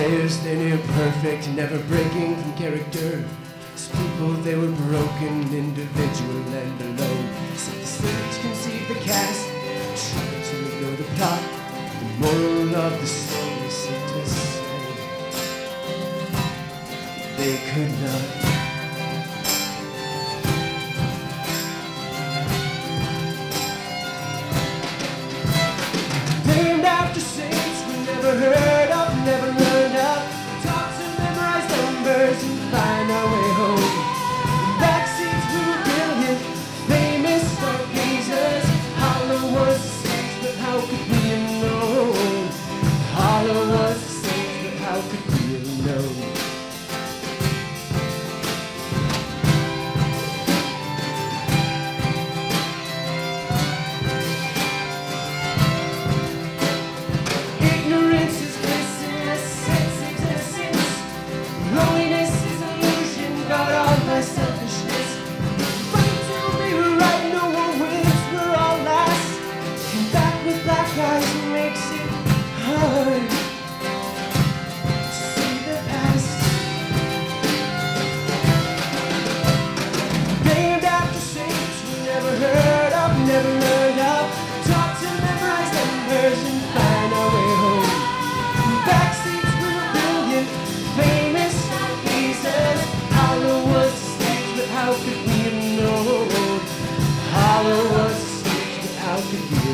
players, they near perfect, never breaking from character. As people, they were broken, individual and alone. So the stage conceived the cast, tried to ignore the plot. The moral of the story seemed to say they could not. Named after saints we never heard of, never learned of. Taught to memorize numbers and find our way home. In backseats we were brilliant, famous stargazers. Hollow was the stage, but how could we have known? Hollow was the stage, but how could we have known? Ignorance is blissness, sense existence. Loneliness is illusion, got all my selfishness. Fight till we were right, no one wins, we're all last. And back with black eyes makes it hard to see the past. Named after saints we never heard of, never learned of. Taught to memorize numbers and find our way home. In backseats we were brilliant, famous stargazers. Hollow was the stage, but how could we have known? Hollow was the stage, but how could we